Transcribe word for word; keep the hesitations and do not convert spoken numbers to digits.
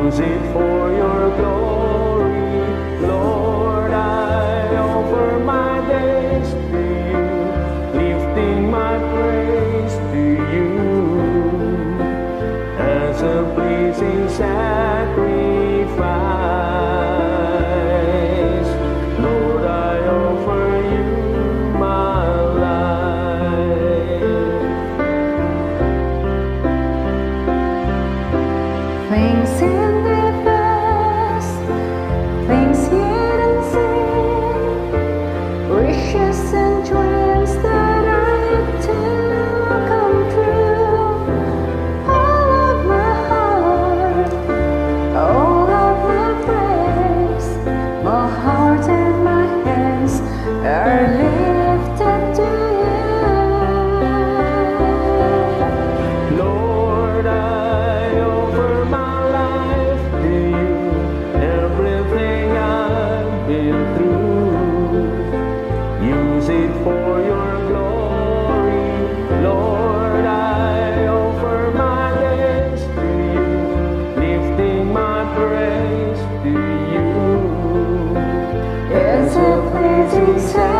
use it for your glory. Lord, I offer my days to you, lifting my praise to you as a pleasing sacrifice. Lord, I offer you my life. Things in the past, things yet unseen, wishes and dreams that are yet to come true. All of my heart, all of my praise, my heart and my hands are lifted to you. Lord, I offer my life to you, everything I've been through. Use it for your glory. Lord, I offer my days to you, lifting my praise to you. It's a pleasing